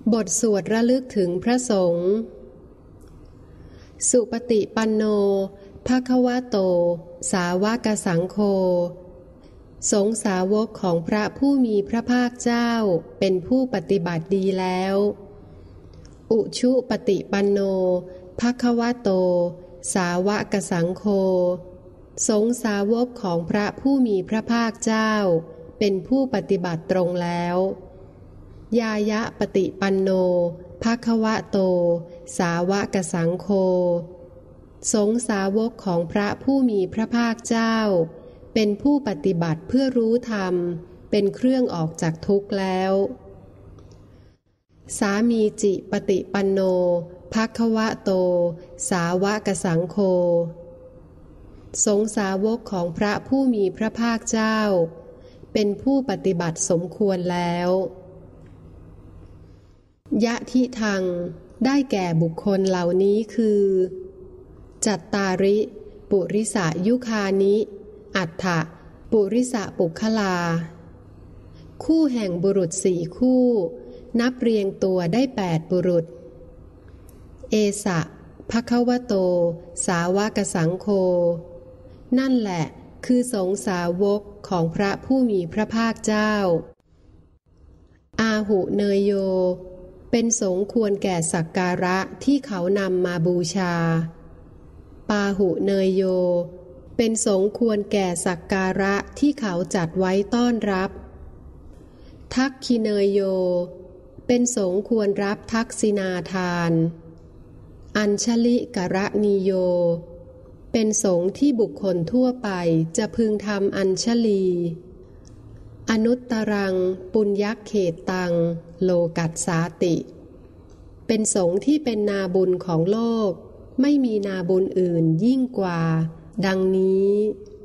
บทสวดระลึกถึงพระสงฆ์สุปฏิปันโนภควโตสาวกสังโฆสงฆ์สาวกของพระผู้มีพระภาคเจ้าเป็นผู้ปฏิบัติดีแล้วอุชุปฏิปันโนภควโตสาวกสังโฆสงฆ์สาวกของพระผู้มีพระภาคเจ้าเป็นผู้ปฏิบัติตรงแล้วยายะปฏิปันโนภควโตสาวกสังโฆสงฆ์สาวกของพระผู้มีพระภาคเจ้าเป็นผู้ปฏิบัติเพื่อรู้ธรรมเป็นเครื่องออกจากทุกข์แล้วสามีจิปฏิปันโนภควโตสาวกสังโฆสงฆ์สาวกของพระผู้มีพระภาคเจ้าเป็นผู้ปฏิบัติสมควรแล้วยะทิทังได้แก่บุคคลเหล่านี้คือจัตตาริปุริสายุคานิอัฏฐปุริสปุคลาคู่แห่งบุรุษ4คู่นับเรียงตัวได้8บุรุษเอสะภควโตสาวกสังโฆนั่นแหละคือสงฆ์สาวกของพระผู้มีพระภาคเจ้าอาหุเนยโยเป็นสงฆ์ควรแก่สักการะที่เขานำมาบูชาปาหุเนยโยเป็นสงฆ์ควรแก่สักการะที่เขาจัดไว้ต้อนรับทักขิเนยโยเป็นสงฆ์ควรรับทักษิณาทานอัญชลิกรณีโยเป็นสงฆ์ที่บุคคลทั่วไปจะพึงทำอัญชลีอนุตตรังปุญญเขตังโลกัสสาติเป็นสงฆ์ที่เป็นนาบุญของโลกไม่มีนาบุญอื่นยิ่งกว่าดังนี้